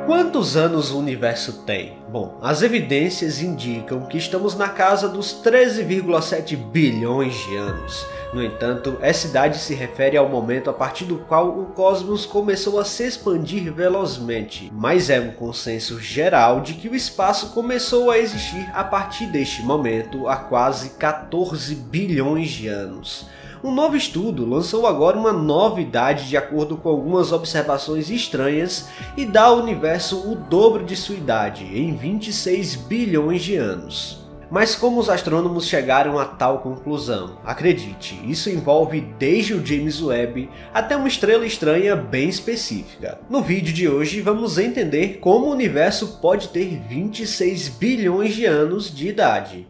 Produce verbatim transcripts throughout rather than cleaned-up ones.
Quantos anos o universo tem? Bom, as evidências indicam que estamos na casa dos treze vírgula sete bilhões de anos. No entanto, essa idade se refere ao momento a partir do qual o cosmos começou a se expandir velozmente, mas é um consenso geral de que o espaço começou a existir a partir deste momento há quase quatorze bilhões de anos. Um novo estudo lançou agora uma nova idade de acordo com algumas observações estranhas e dá ao universo o dobro de sua idade, em vinte e seis bilhões de anos. Mas como os astrônomos chegaram a tal conclusão? Acredite, isso envolve desde o James Webb até uma estrela estranha bem específica. No vídeo de hoje vamos entender como o universo pode ter vinte e seis bilhões de anos de idade.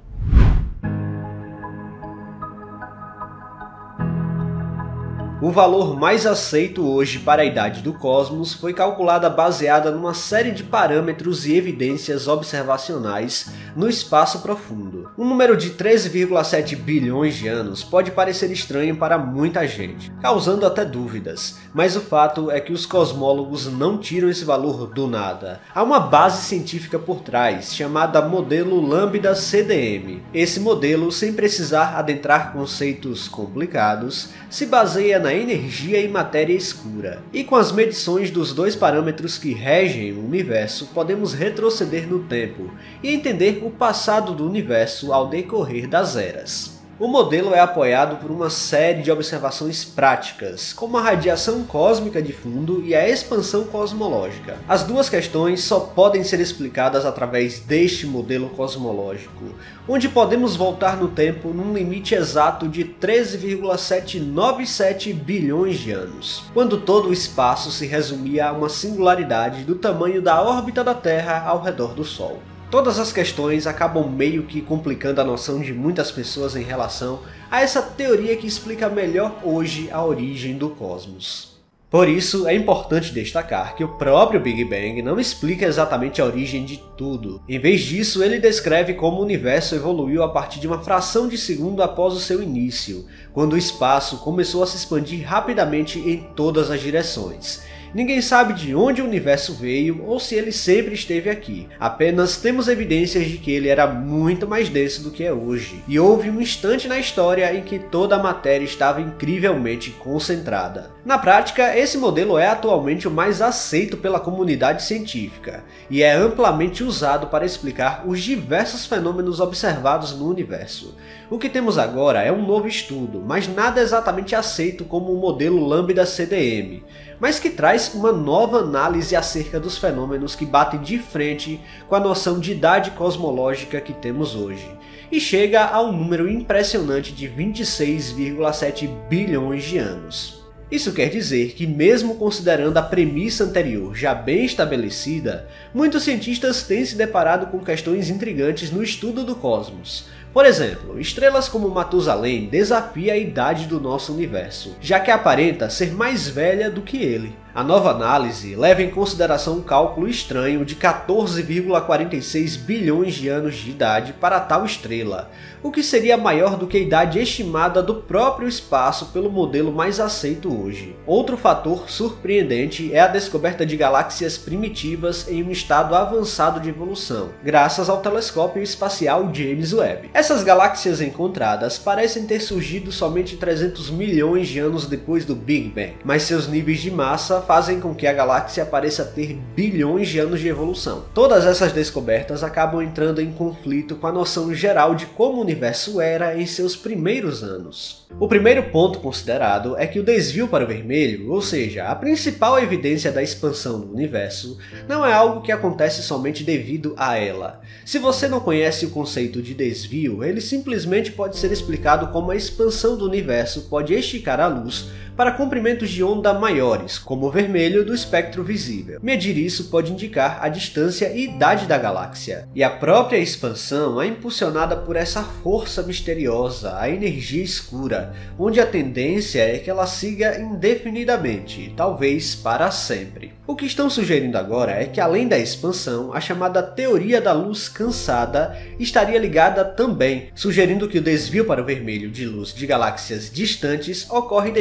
O valor mais aceito hoje para a idade do cosmos foi calculada baseada numa série de parâmetros e evidências observacionais no espaço profundo. Um número de treze vírgula sete bilhões de anos pode parecer estranho para muita gente, causando até dúvidas, mas o fato é que os cosmólogos não tiram esse valor do nada. Há uma base científica por trás, chamada modelo Lambda C D M. Esse modelo, sem precisar adentrar conceitos complicados, se baseia na energia e matéria escura. E com as medições dos dois parâmetros que regem o universo, podemos retroceder no tempo e entender o passado do universo ao decorrer das eras. O modelo é apoiado por uma série de observações práticas, como a radiação cósmica de fundo e a expansão cosmológica. As duas questões só podem ser explicadas através deste modelo cosmológico, onde podemos voltar no tempo num limite exato de treze vírgula setecentos e noventa e sete bilhões de anos, quando todo o espaço se resumia a uma singularidade do tamanho da órbita da Terra ao redor do Sol. Todas as questões acabam meio que complicando a noção de muitas pessoas em relação a essa teoria que explica melhor hoje a origem do cosmos. Por isso, é importante destacar que o próprio Big Bang não explica exatamente a origem de tudo. Em vez disso, ele descreve como o universo evoluiu a partir de uma fração de segundo após o seu início, quando o espaço começou a se expandir rapidamente em todas as direções. Ninguém sabe de onde o universo veio ou se ele sempre esteve aqui. Apenas temos evidências de que ele era muito mais denso do que é hoje. E houve um instante na história em que toda a matéria estava incrivelmente concentrada. Na prática, esse modelo é atualmente o mais aceito pela comunidade científica e é amplamente usado para explicar os diversos fenômenos observados no universo. O que temos agora é um novo estudo, mas nada exatamente aceito como o modelo Lambda C D M, mas que traz uma nova análise acerca dos fenômenos que batem de frente com a noção de idade cosmológica que temos hoje, e chega a um número impressionante de vinte e seis vírgula sete bilhões de anos. Isso quer dizer que, mesmo considerando a premissa anterior já bem estabelecida, muitos cientistas têm se deparado com questões intrigantes no estudo do cosmos. Por exemplo, estrelas como Matusalém desafiam a idade do nosso universo, já que aparenta ser mais velha do que ele. A nova análise leva em consideração um cálculo estranho de quatorze vírgula quarenta e seis bilhões de anos de idade para tal estrela, o que seria maior do que a idade estimada do próprio espaço pelo modelo mais aceito hoje. Outro fator surpreendente é a descoberta de galáxias primitivas em um estado avançado de evolução, graças ao telescópio espacial James Webb. Essas galáxias encontradas parecem ter surgido somente trezentos milhões de anos depois do Big Bang, mas seus níveis de massa fazem com que a galáxia pareça ter bilhões de anos de evolução. Todas essas descobertas acabam entrando em conflito com a noção geral de como o universo era em seus primeiros anos. O primeiro ponto considerado é que o desvio para o vermelho, ou seja, a principal evidência da expansão do universo, não é algo que acontece somente devido a ela. Se você não conhece o conceito de desvio, ele simplesmente pode ser explicado como a expansão do universo pode esticar a luz para comprimentos de onda maiores, como o vermelho do espectro visível. Medir isso pode indicar a distância e idade da galáxia. E a própria expansão é impulsionada por essa força misteriosa, a energia escura, onde a tendência é que ela siga indefinidamente, talvez para sempre. O que estão sugerindo agora é que, além da expansão, a chamada teoria da luz cansada estaria ligada também, sugerindo que o desvio para o vermelho de luz de galáxias distantes ocorre devido à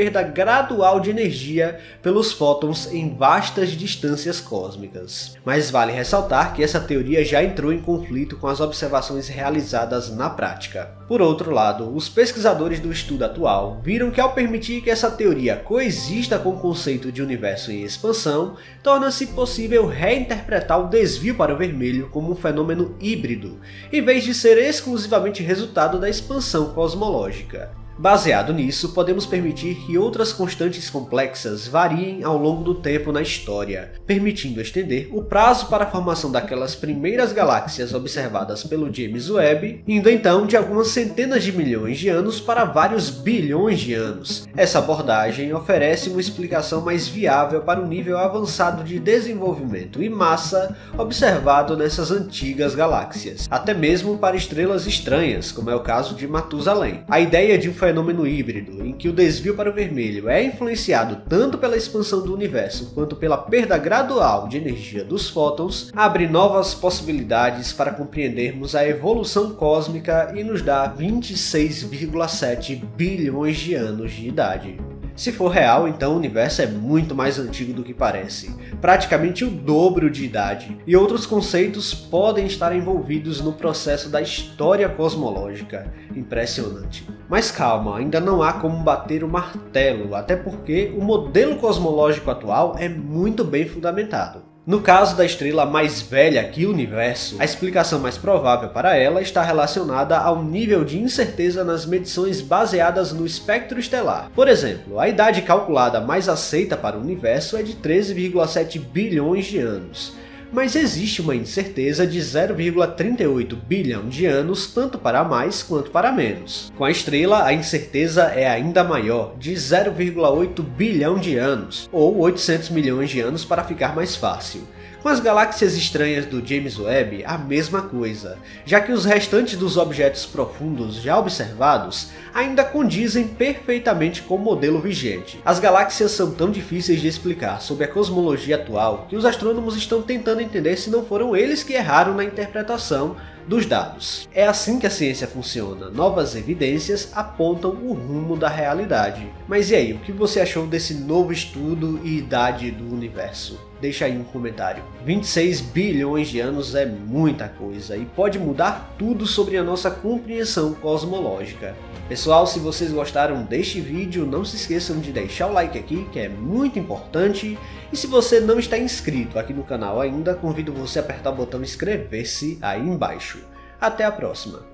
perda gradual de energia pelos fótons em vastas distâncias cósmicas. Mas vale ressaltar que essa teoria já entrou em conflito com as observações realizadas na prática. Por outro lado, os pesquisadores do estudo atual viram que ao permitir que essa teoria coexista com o conceito de universo em expansão, torna-se possível reinterpretar o desvio para o vermelho como um fenômeno híbrido, em vez de ser exclusivamente resultado da expansão cosmológica. Baseado nisso, podemos permitir que outras constantes complexas variem ao longo do tempo na história, permitindo estender o prazo para a formação daquelas primeiras galáxias observadas pelo James Webb, indo então de algumas centenas de milhões de anos para vários bilhões de anos. Essa abordagem oferece uma explicação mais viável para o nível avançado de desenvolvimento e massa observado nessas antigas galáxias, até mesmo para estrelas estranhas, como é o caso de Matusalém. A ideia de um fenômeno híbrido, em que o desvio para o vermelho é influenciado tanto pela expansão do universo quanto pela perda gradual de energia dos fótons, abre novas possibilidades para compreendermos a evolução cósmica e nos dá vinte e seis vírgula sete bilhões de anos de idade. Se for real, então o universo é muito mais antigo do que parece, praticamente o dobro de idade, e outros conceitos podem estar envolvidos no processo da história cosmológica. Impressionante. Mas calma, ainda não há como bater o martelo, até porque o modelo cosmológico atual é muito bem fundamentado. No caso da estrela mais velha que o universo, a explicação mais provável para ela está relacionada ao nível de incerteza nas medições baseadas no espectro estelar. Por exemplo, a idade calculada mais aceita para o universo é de treze vírgula sete bilhões de anos. Mas existe uma incerteza de zero vírgula trinta e oito bilhão de anos tanto para mais quanto para menos. Com a estrela, a incerteza é ainda maior, de zero vírgula oito bilhão de anos, ou oitocentos milhões de anos para ficar mais fácil. Com as galáxias estranhas do James Webb, a mesma coisa, já que os restantes dos objetos profundos já observados ainda condizem perfeitamente com o modelo vigente. As galáxias são tão difíceis de explicar sob a cosmologia atual que os astrônomos estão tentando entender se não foram eles que erraram na interpretação dos dados. É assim que a ciência funciona, novas evidências apontam o rumo da realidade. Mas e aí, o que você achou desse novo estudo e idade do universo? Deixa aí um comentário. vinte e seis bilhões de anos é muita coisa e pode mudar tudo sobre a nossa compreensão cosmológica. Pessoal, se vocês gostaram deste vídeo, não se esqueçam de deixar o like aqui, que é muito importante. E se você não está inscrito aqui no canal ainda, convido você a apertar o botão inscrever-se aí embaixo. Até a próxima!